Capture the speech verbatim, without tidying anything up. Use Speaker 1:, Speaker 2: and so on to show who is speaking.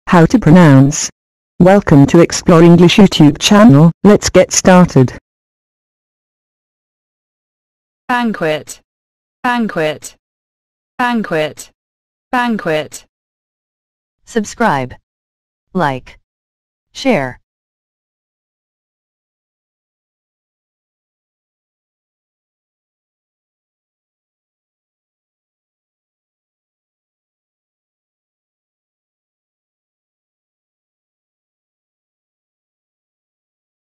Speaker 1: how to pronounce. Welcome to Explore English YouTube channel. Let's get started.
Speaker 2: Banquet, banquet, banquet, banquet.
Speaker 3: Subscribe, like, share.